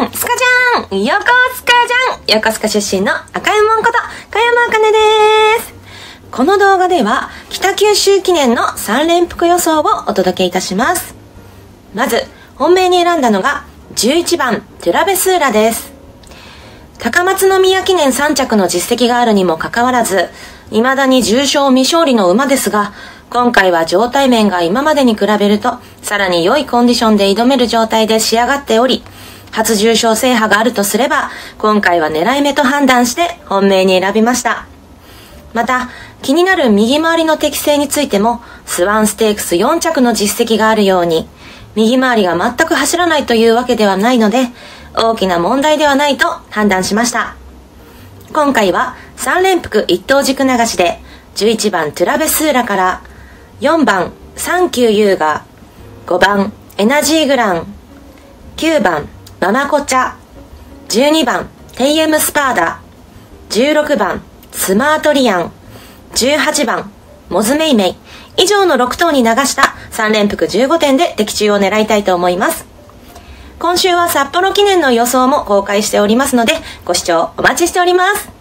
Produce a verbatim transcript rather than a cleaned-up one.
ゃん、スカちゃん、横スカちゃん、横須賀出身の赤山こと加山茜です。この動画では北九州記念のさん連複予想をお届けいたします。まず本命に選んだのがじゅういちばんトゥラベスーラです。高松宮記念さん着の実績があるにもかかわらず、未だに重賞未勝利の馬ですが、今回は状態面が今までに比べるとさらに良いコンディションで挑める状態で仕上がっており、初重賞制覇があるとすれば今回は狙い目と判断して本命に選びました。また気になる右回りの適性についても、スワンステークスよん着の実績があるように右回りが全く走らないというわけではないので、大きな問題ではないと判断しました。今回はさん連複一等軸流しでじゅういちばんトゥラベスーラから、よんばんサンキューユーガ、ごばんエナジーグラン、きゅうばんママコチャ、じゅうにばんテイエムスパーダ、じゅうろくばんスマートリアン、じゅうはちばんモズメイメイ、以上のろく頭に流したさん連複じゅうごてんで的中を狙いたいと思います。今週は札幌記念の予想も公開しておりますので、ご視聴お待ちしております。